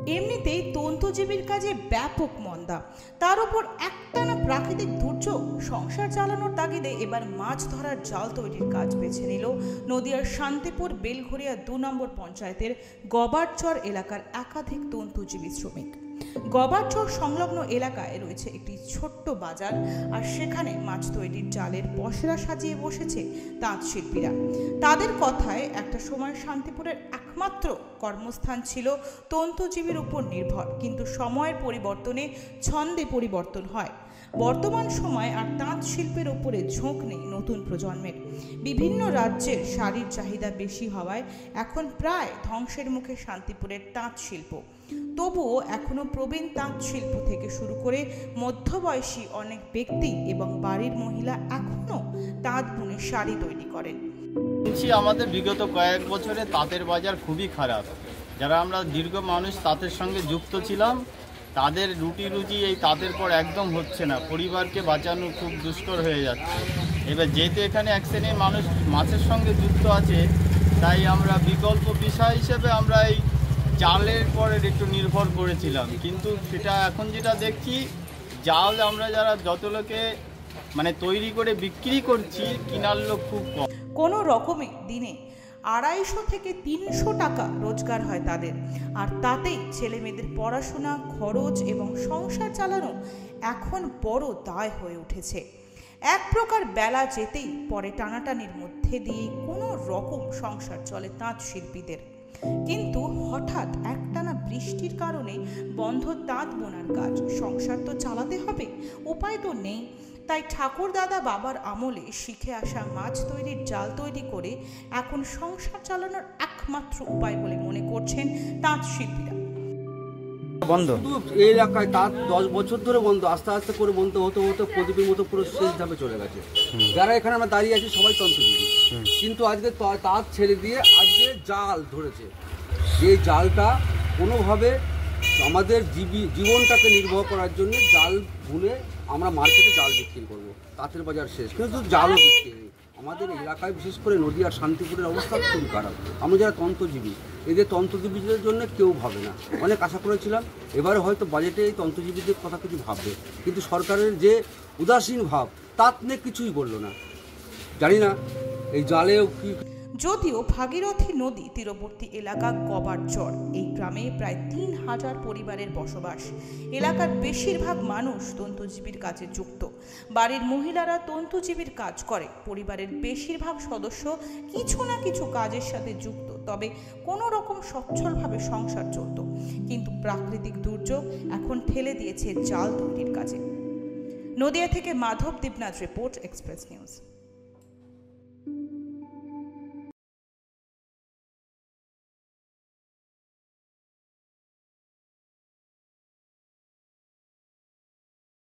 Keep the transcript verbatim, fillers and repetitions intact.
এমনিতেই তন্তুজীবীর কাজে ব্যাপক মন্দা, তার উপর একটানা প্রাকৃতিক দুর্যোগ। সংসার চালানোর তাগিদে এবার মাছ ধরার জাল তৈরির কাজ বেছে নিল নদিয়ার শান্তিপুর বেলঘরিয়া দু নম্বর পঞ্চায়েতের গবারচর এলাকার একাধিক তন্তুজীবী শ্রমিক। গবারচর সংলগ্ন এলাকায় রয়েছে একটি ছোট্ট বাজার, আর সেখানে মাছ তৈরির জালের পসরা সাজিয়ে বসেছে তাঁত শিল্পীরা। তাদের কথায় একটা সময় শান্তিপুরের একমাত্র কর্মস্থান ছিল তন্তুজীবীর উপর নির্ভর, কিন্তু সময়ের পরিবর্তনে ছন্দে পরিবর্তন হয়। বর্তমান সময় আর তাঁত শিল্পের উপরে ঝোঁক নেই নতুন প্রজন্মের। বিভিন্ন রাজ্যের শাড়ির চাহিদা বেশি হওয়ায় এখন প্রায় ধ্বংসের মুখে শান্তিপুরের তাঁত শিল্প। তবুও এখনো প্রবীণ তাঁত শিল্প থেকে শুরু করে মধ্যবয়সী অনেক ব্যক্তি এবং বাড়ির মহিলা এখনো তাঁত বুনে শাড়ি তৈরি করেন। আমাদের বিগত কয়েক বছরে তাঁতের বাজার খুবই খারাপ। যারা আমরা দীর্ঘ মানুষ তাঁতের সঙ্গে যুক্ত ছিলাম, তাদের রুটি রুজি এই তাঁতের পর একদম হচ্ছে না। পরিবারকে বাঁচানো খুব দুষ্কর হয়ে যাচ্ছে। এবার যেহেতু এখানে এক শ্রেণীর মানুষ মাছের সঙ্গে যুক্ত আছে, তাই আমরা বিকল্প বিষয় হিসেবে আমরা এই জালের পরে একটু নির্ভর করেছিলাম। কিন্তু সেটা এখন যেটা দেখছি, জাল আমরা যারা যত লোকে মানে তৈরি করে বিক্রি করছি, কেনার লোক খুব কম। কোনো রকমে দিনে আড়াইশো থেকে তিনশো টাকা রোজগার হয় তাদের, আর তাতেই ছেলে মেয়েদের পড়াশোনা, খরচ এবং সংসার চালানো এখন বড় দায় হয়ে উঠেছে। এক প্রকার বেলা যেতেই পরে টানাটানির মধ্যে দিয়েই কোনো রকম সংসার চলে তাঁত শিল্পীদের। কিন্তু হঠাৎ একটানা বৃষ্টির কারণে বন্ধ তাঁত বোনার কাজ। সংসার তো চালাতে হবে, উপায় তো নেই। তাই ঠাকুর দাদা বাবার আমলে শিখে আসা মাছ তৈরির জাল তৈরি করে এখন সংসার চালানোর একমাত্র উপায় বলে মনে করছেন তাঁত শিল্পীরা। বন্ধ এই এলাকায় তাঁত দশ বছর ধরে বন্ধ, আস্তে আস্তে করে বন্ধ হতে হতে প্রদীপের মতো পুরো শেষ ধাপে চলে গেছে। যারা এখানে আমরা দাঁড়িয়ে আছি সবাই তন্তুজীবী, কিন্তু আজকে তাঁত ছেড়ে দিয়ে আজকে জাল ধরেছে। এই জালটা কোনোভাবে আমাদের জীবনটাকে নির্বাহ করার জন্য জাল বুনে আমরা মার্কেটে জাল বিক্রি করবো। তাঁতের বাজার শেষ, কিন্তু জালও বিক্রি নেই। আমাদের এলাকায় বিশেষ করে নদিয়ার শান্তিপুরের অবস্থা খুবই খারাপ। আমরা যারা তন্তুজীবী, এদের তন্তুজীবীদের জন্য কেউ ভাবে না। অনেক আশা করেছিলাম এবারে হয়তো বাজেটে এই তন্তুজীবীদের কথা কিছু ভাববে, কিন্তু সরকারের যে উদাসীন ভাব, তাঁত নিয়ে কিছুই বললো না। জানি না এই জালেও কি। যদিও ভাগীরথী নদী তীরবর্তী এলাকা গবারচর, এই গ্রামে প্রায় তিন হাজার পরিবারের বসবাস। এলাকার বেশিরভাগ মানুষ তন্তুজীবীর কাজে যুক্ত। বাড়ির মহিলারা তন্তুজীবীর কাজ করে। পরিবারের বেশিরভাগ সদস্য কিছু না কিছু কাজের সাথে যুক্ত, তবে কোনো রকম সচ্ছলভাবে সংসার চলত। কিন্তু প্রাকৃতিক দুর্যোগ এখন ঠেলে দিয়েছে জাল তৈরির কাজে। নদিয়া থেকে মাধব দীপনাথ রিপোর্ট, এক্সপ্রেস নিউজ।